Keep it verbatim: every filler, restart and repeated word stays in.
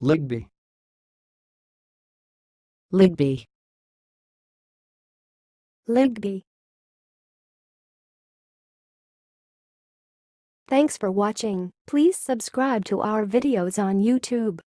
ligbi, ligbi, ligbi. Thanks for watching. Please subscribe to our videos on YouTube.